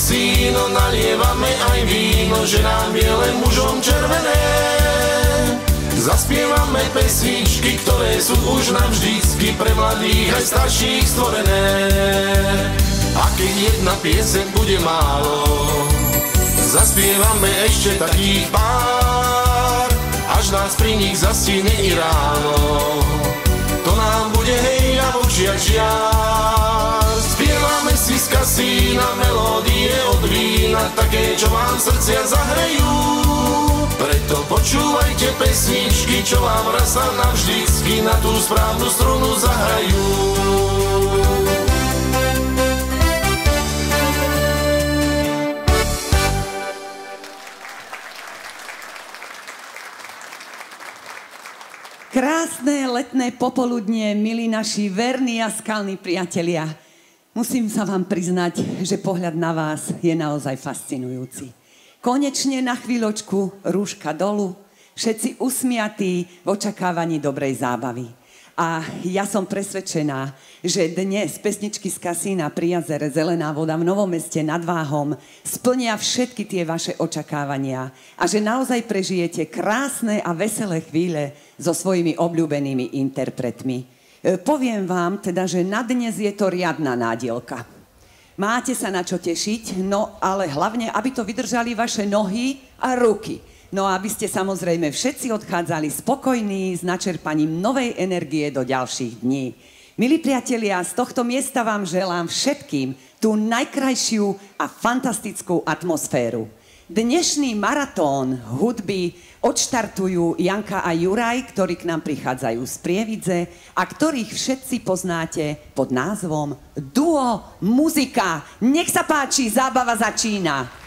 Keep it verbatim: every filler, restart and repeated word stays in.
kasíno, nalievame aj víno, že nám je len mužom červené. Zaspievame pesničky, ktoré sú už navždycky pre mladých aj starších stvorené. A keď jedna pieseň bude málo, zaspievame ešte takých pár, až nás pri nich zastihne i ráno. To nám bude hej a v očiach žiar. Spievame si z kasína melódie od vína, také, čo vám srdcia zahrejú. Preto počúvajte pesničky, čo vám raz a navždycky na tú správnu strunu zahrajú. Krásne letné popoludnie, milí naši verní a skalní priatelia. Musím sa vám priznať, že pohľad na vás je naozaj fascinujúci. Konečne na chvíľočku rúška dolu, všetci usmiatí v očakávaní dobrej zábavy. A ja som presvedčená, že dnes pesničky z kasína pri jazere Zelená voda v Novom Meste nad Váhom splnia všetky tie vaše očakávania a že naozaj prežijete krásne a veselé chvíle so svojimi obľúbenými interpretmi. E, poviem vám teda, že na dnes je to riadna nádielka. Máte sa na čo tešiť, no ale hlavne, aby to vydržali vaše nohy a ruky. No a aby ste samozrejme všetci odchádzali spokojní s načerpaním novej energie do ďalších dní. Milí priatelia, z tohto miesta vám želám všetkým tú najkrajšiu a fantastickú atmosféru. Dnešný maratón hudby odštartujú Janka a Juraj, ktorí k nám prichádzajú z Prievidze a ktorých všetci poznáte pod názvom Duo Muzika. Nech sa páči, zábava začína.